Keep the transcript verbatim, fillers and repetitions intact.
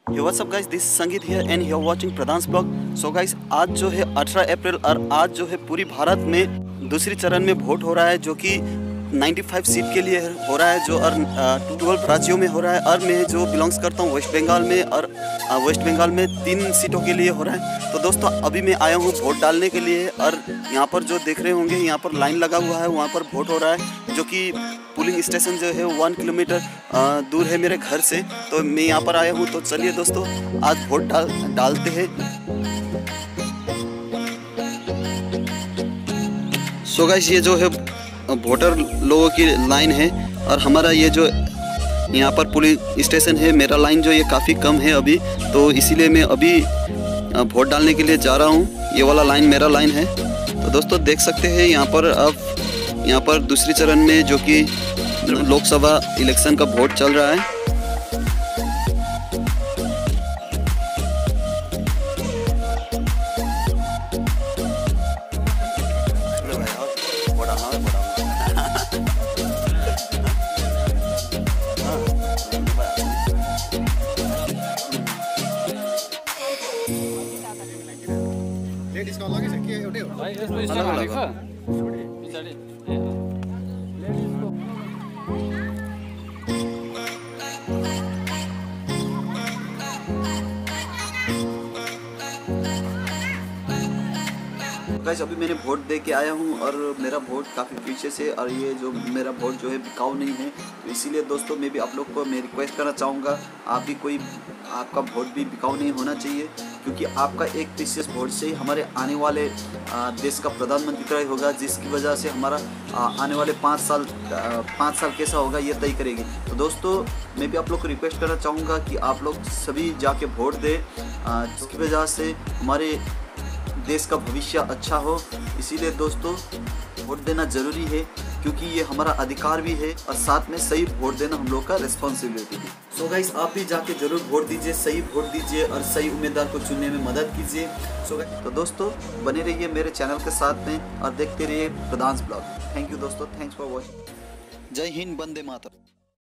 Yo, what's up guys, this is संगीत here and you're watching Pradhan blog. So guys, आज जो है अठारह अप्रैल और आज जो है पूरी भारत में दूसरी चरण में वोट हो रहा है, जो कि पचानवे सीट के लिए हो रहा है, जो और बारह राज्यों में हो रहा है। और मैं जो बिलोंग्स करता हूँ वेस्ट बंगाल में, और वेस्ट बंगाल में तीन सीटों के लिए हो रहा है। तो दोस्तों अभी मैं आया हूँ वोट डालने के लिए, और यहाँ पर जो देख रहे होंगे यहाँ पर लाइन लगा हुआ है, वहाँ पर वोट हो रहा है, जो कि पोलिंग स्टेशन जो है वन किलोमीटर दूर है मेरे घर से। तो मैं यहाँ पर आया हूँ, तो चलिए दोस्तों आज वोट डाल डालते हैं। सो गाइस, ये जो है वोटर लोगों की लाइन है, और हमारा ये जो यहाँ पर पुलिस स्टेशन है, मेरा लाइन जो ये काफ़ी कम है अभी, तो इसीलिए मैं अभी वोट डालने के लिए जा रहा हूँ। ये वाला लाइन मेरा लाइन है। तो दोस्तों देख सकते हैं यहाँ पर अब यहाँ पर दूसरी चरण में जो कि लोकसभा इलेक्शन का वोट चल रहा है। लेडीज का अलग है कि एउटै हो भाइ? यसमा स्टार हालेको पछाडी लेडीज को गाइस, अभी मैंने वोट दे के आया हूँ, और मेरा वोट काफ़ी पीछे से, और ये जो मेरा वोट जो है बिकाऊ नहीं है। तो इसीलिए दोस्तों मैं भी आप लोग को मैं रिक्वेस्ट करना चाहूँगा, आप भी कोई आपका वोट भी बिकाऊ नहीं होना चाहिए, क्योंकि आपका एक प्रीशियस वोट से ही हमारे आने वाले आ, देश का प्रधानमंत्री तय होगा, जिसकी वजह से हमारा आ, आने वाले पाँच साल पाँच साल कैसा होगा ये तय करेगी। तो दोस्तों मैं भी आप लोग को रिक्वेस्ट करना चाहूँगा कि आप लोग सभी जाके वोट दें, जिसकी वजह से हमारे देश का भविष्य अच्छा हो। इसीलिए दोस्तों वोट देना ज़रूरी है, क्योंकि ये हमारा अधिकार भी है, और साथ में सही वोट देना हम लोग का रिस्पॉन्सिबिलिटी है। सो गाइस, आप भी जाके जरूर वोट दीजिए, सही वोट दीजिए, और सही उम्मीदवार को चुनने में मदद कीजिए। सो गाइस, तो दोस्तों बने रहिए मेरे चैनल के साथ में, और देखते रहिए प्रधान ब्लॉग। थैंक यू दोस्तों, थैंक्स फॉर वॉचिंग। जय हिंद, वंदे मातरम।